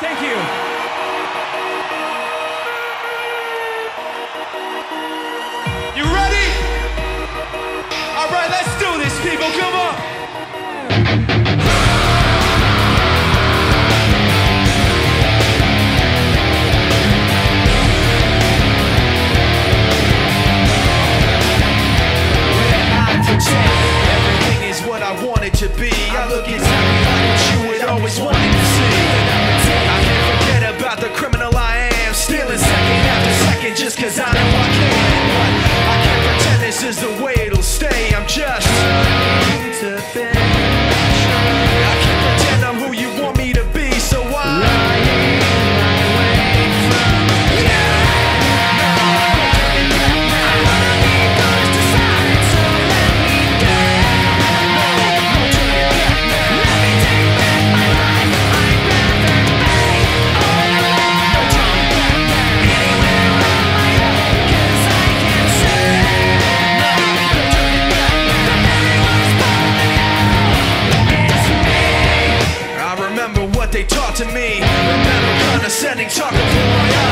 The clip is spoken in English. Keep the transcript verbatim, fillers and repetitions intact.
Thank you. You ready? All right, let's do this, people. Come on. Everything is what I want it to be. I look exactly like what you would always wanted to see. I can't forget about the criminal I am, stealing second after second just cause I know I can. But I can't pretend this is the way it'll stay. I'm just to finish. I can't pretend I'm who you want me to be, so I they taught to me. Remember condescending talk of who I am.